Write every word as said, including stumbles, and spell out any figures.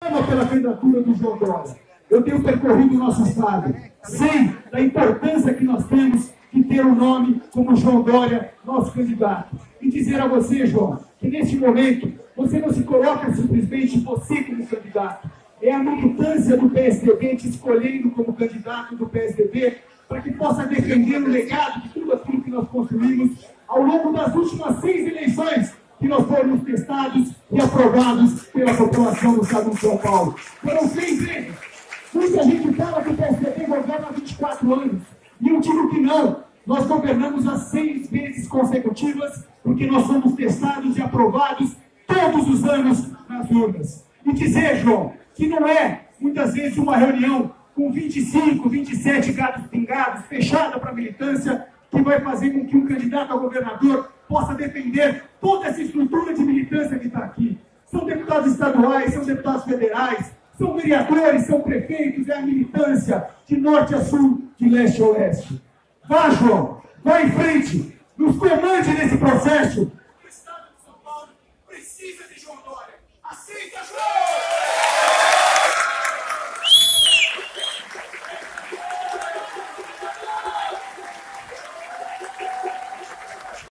clama pela candidatura do João Dória. Eu tenho percorrido o nosso estado. Sei da importância que nós temos de ter um nome como João Dória, nosso candidato. E dizer a você, João, que neste momento você não se coloca simplesmente você como candidato. É a militância do P S D B te escolhendo como candidato do P S D B para que possa defender o legado de tudo aquilo que nós construímos ao longo das últimas seis eleições que nós fomos testados e aprovados pela população do estado de São Paulo. Foram seis vezes. Muita gente fala que o P S D B governa há vinte e quatro anos. E eu digo que não. Nós governamos há seis vezes consecutivas porque nós somos testados e aprovados todos os anos nas urnas. E dizer, João, que não é, muitas vezes, uma reunião com vinte e cinco, vinte e sete gatos pingados, fechada para a militância, que vai fazer com que um candidato a governador possa defender toda essa estrutura de militância que está aqui. São deputados estaduais, são deputados federais, são vereadores, são prefeitos, é a militância de norte a sul, de leste a oeste. Vá, João, vá em frente, nos comande nesse processo. O estado de São Paulo precisa de João Dória. Aceita, João!